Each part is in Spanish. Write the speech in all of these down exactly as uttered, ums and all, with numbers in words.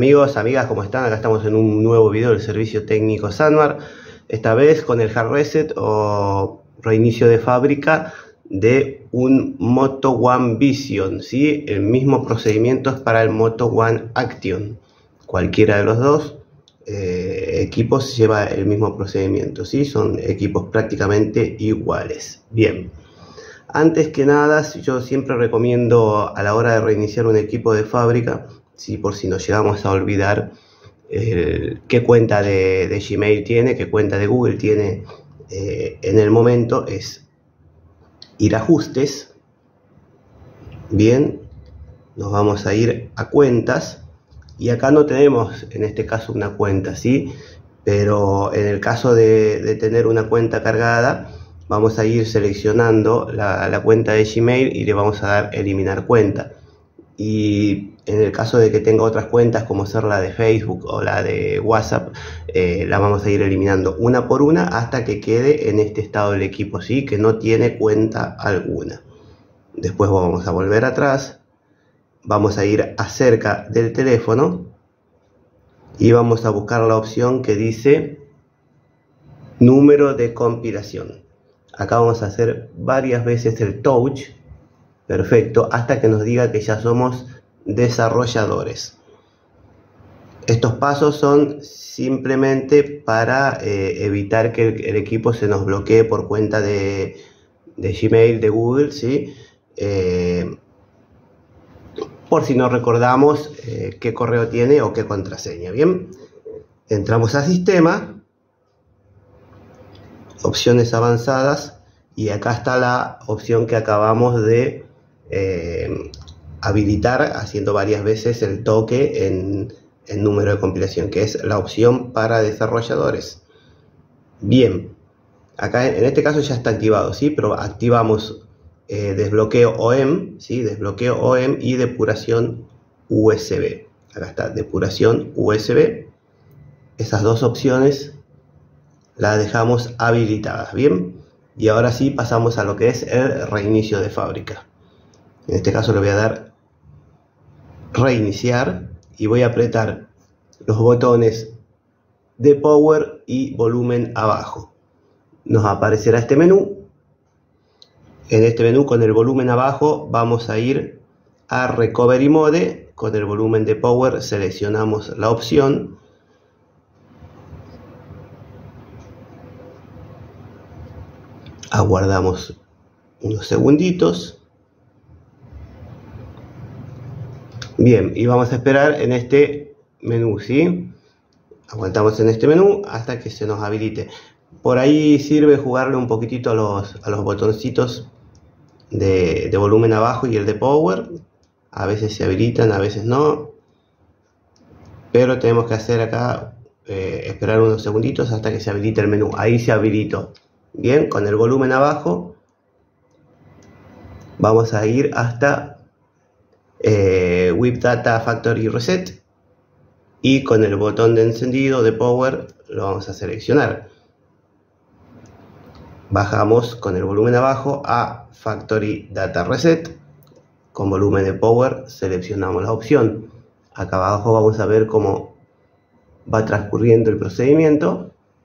Amigos, amigas, ¿cómo están? Acá estamos en un nuevo video del servicio técnico Sanmar, esta vez con el hard reset o reinicio de fábrica de un Moto One Vision, ¿sí? El mismo procedimiento es para el Moto One Action. Cualquiera de los dos eh, equipos lleva el mismo procedimiento, ¿sí? Son equipos prácticamente iguales. Bien, antes que nada, yo siempre recomiendo a la hora de reiniciar un equipo de fábrica, ¿sí? Por si nos llegamos a olvidar el, qué cuenta de, de Gmail tiene, qué cuenta de Google tiene eh, en el momento, es ir a ajustes. Bien, nos vamos a ir a cuentas y acá no tenemos en este caso una cuenta, ¿sí? Pero en el caso de, de tener una cuenta cargada, vamos a ir seleccionando la, la cuenta de Gmail y le vamos a dar eliminar cuenta. Y en el caso de que tenga otras cuentas como ser la de Facebook o la de WhatsApp, eh, la vamos a ir eliminando una por una hasta que quede en este estado del equipo, ¿sí? Que no tiene cuenta alguna. Después vamos a volver atrás, vamos a ir acerca del teléfono y vamos a buscar la opción que dice número de compilación. Acá vamos a hacer varias veces el touch. Perfecto, hasta que nos diga que ya somos desarrolladores. Estos pasos son simplemente para eh, evitar que el, el equipo se nos bloquee por cuenta de, de Gmail, de Google, ¿sí? Eh, por si no recordamos eh, qué correo tiene o qué contraseña. Bien, entramos a sistema, opciones avanzadas, y acá está la opción que acabamos de Eh, habilitar haciendo varias veces el toque en el número de compilación, que es la opción para desarrolladores. Bien, acá en este caso ya está activado, ¿sí? Pero activamos eh, desbloqueo O E M, ¿sí? Desbloqueo O E M y depuración U S B. Acá está, depuración U S B. Esas dos opciones las dejamos habilitadas, ¿bien? Y ahora sí pasamos a lo que es el reinicio de fábrica. En este caso le voy a dar reiniciar y voy a apretar los botones de power y volumen abajo. Nos aparecerá este menú. En este menú, con el volumen abajo, vamos a ir a recovery mode. Con el volumen de power seleccionamos la opción. Aguardamos unos segunditos. Bien, y vamos a esperar en este menú, ¿sí? Aguantamos en este menú hasta que se nos habilite. Por ahí sirve jugarle un poquitito a los, a los botoncitos de, de volumen abajo y el de power. A veces se habilitan, a veces no. Pero tenemos que hacer acá, eh, esperar unos segunditos hasta que se habilite el menú. Ahí se habilitó. Bien, con el volumen abajo vamos a ir hasta Eh, Whip Data Factory Reset y con el botón de encendido de power lo vamos a seleccionar. Bajamos con el volumen abajo a Factory Data Reset. Con volumen de power seleccionamos la opción. Acá abajo vamos a ver cómo va transcurriendo el procedimiento.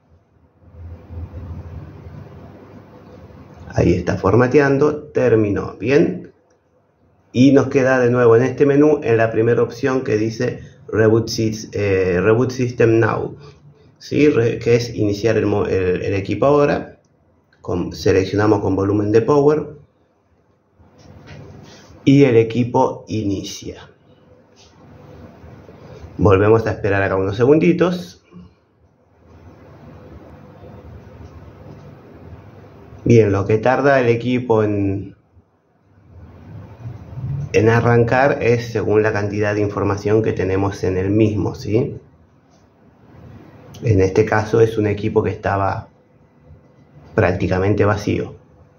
Ahí está formateando, terminó. Bien. Y nos queda de nuevo en este menú, en la primera opción que dice Reboot, eh, Reboot System Now, ¿sí? Re, que es iniciar el, el, el equipo ahora. Con, seleccionamos con volumen de power y el equipo inicia. Volvemos a esperar acá unos segunditos. Bien, lo que tarda el equipo en En arrancar es según la cantidad de información que tenemos en el mismo, ¿sí? En este caso es un equipo que estaba prácticamente vacío.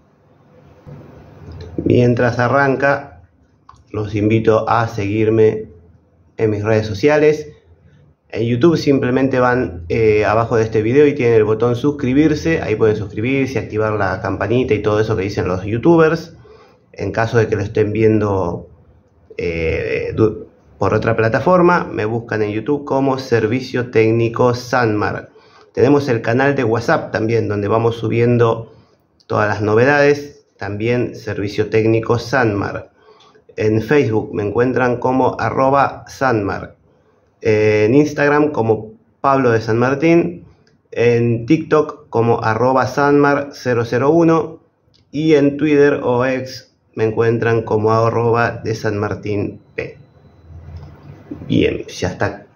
Mientras arranca, los invito a seguirme en mis redes sociales. En YouTube simplemente van eh, abajo de este video y tienen el botón suscribirse. Ahí pueden suscribirse, activar la campanita y todo eso que dicen los youtubers. En caso de que lo estén viendo eh, por otra plataforma, me buscan en YouTube como Servicio Técnico Sanmar. Tenemos el canal de WhatsApp también, donde vamos subiendo todas las novedades, también Servicio Técnico Sanmar. En Facebook me encuentran como arroba Sanmar. En Instagram como Pablo de San Martín. En TikTok como arroba Sanmar cero cero uno. Y en Twitter o X me encuentran como arroba de San Martín P. Bien, ya está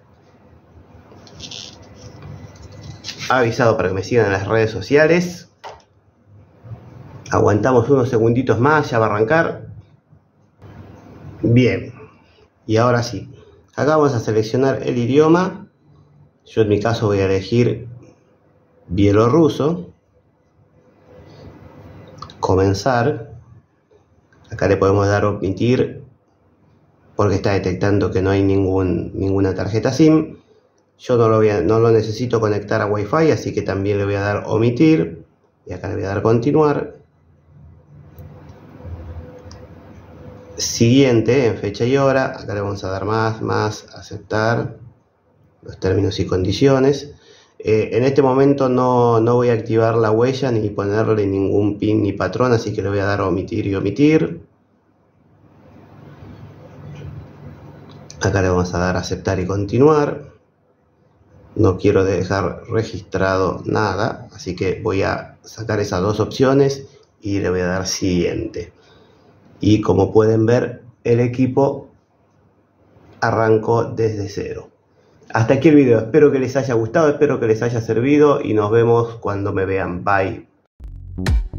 avisado para que me sigan en las redes sociales. Aguantamos unos segunditos más, ya va a arrancar. Bien, y ahora sí, acá vamos a seleccionar el idioma. Yo en mi caso voy a elegir bielorruso. Comenzar. Acá le podemos dar omitir porque está detectando que no hay ningún, ninguna tarjeta SIM. Yo no lo, voy a, no lo necesito conectar a Wi-Fi, así que también le voy a dar omitir. Y acá le voy a dar continuar. Siguiente, en fecha y hora. Acá le vamos a dar más, más, aceptar los términos y condiciones. Eh, en este momento no, no voy a activar la huella ni ponerle ningún pin ni patrón, así que le voy a dar omitir y omitir. Acá le vamos a dar aceptar y continuar. No quiero dejar registrado nada, así que voy a sacar esas dos opciones y le voy a dar siguiente. Y como pueden ver, el equipo arrancó desde cero. Hasta aquí el video, espero que les haya gustado, espero que les haya servido y nos vemos cuando me vean. Bye.